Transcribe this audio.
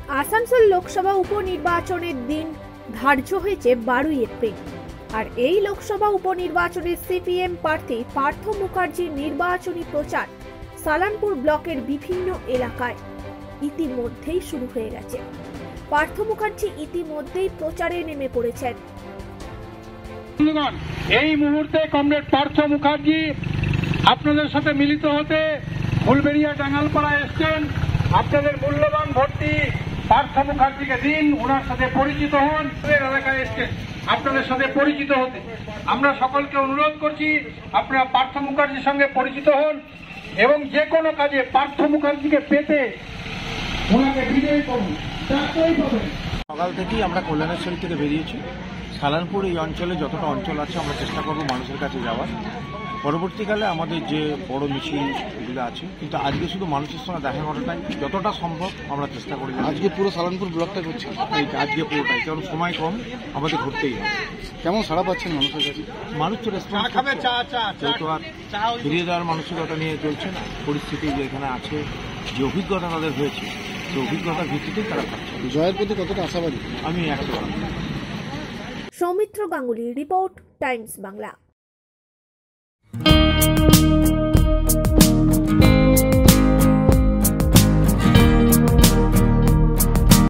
আসানসোল লোকসভা উপনির্বাচনের দিন ধার্য হয়েছে 12ই এপ্রিল। আর এই লোকসভা উপনির্বাচনে সিপিএম প্রার্থী পার্থ মুখার্জির নির্বাচনী প্রচার সালানপুর ব্লকের বিভিন্ন এলাকায় ইতিমধ্যেই শুরু হয়ে গেছে। পার্থ মুখার্জি ইতিমধ্যেই প্রচারে নেমে পড়েছেন। এই মুহূর্তে কমরেড পার্থ মুখার্জি আপনাদের সাথে মিলিত হতে ফুলবেড়িয়া ডাঙ্গালপাড়া এসছেন। আপনাদের মূল্যবান ভোটটি পার্থ মুখার্জিকে দিন, ওনার সাথে পরিচিত হন। এলাকায় এসছেন আপনাদের সাথে পরিচিত হতে। আমরা সকলকে অনুরোধ করছি আপনারা পার্থ মুখার্জির সঙ্গে পরিচিত হন এবং যে কোনো কাজে পার্থ মুখার্জিকে পেতে ওনাকে বিজয়ী করুন। সকাল থেকেই আমরা কল্যাণেশ্বরী থেকে বেরিয়েছি। সালানপুর এই অঞ্চলে যতটা অঞ্চল আছে আমরা চেষ্টা করব মানুষের কাছে যাওয়ার। পরবর্তীকালে আমাদের যে বড় মিছিল এগুলো আছে, কিন্তু আজকে শুধু মানুষের সঙ্গে দেখা করাটাই যতটা সম্ভব আমরা চেষ্টা করি। আজকে পুরো সালানপুর ব্লকটা করছি, আজকে পুরোটাই, কারণ সময় কম, আমাদের ঘুরতেই হবে। কেমন সাড়া পাচ্ছেন মানুষের কাছে? মানুষ তো রেসপন্স যেহেতু আর ফিরিয়ে দেওয়ার মানসিকতা নিয়ে চলছে না। পরিস্থিতি যেখানে আছে, যে অভিজ্ঞতা তাদের হয়েছে, সেই অভিজ্ঞতার ভিত্তিতেই তারা পাচ্ছে। জয়ের প্রতি কতটা আশাবাদী? আমি 100%। Soumitra Ganguly report, Times Bangla.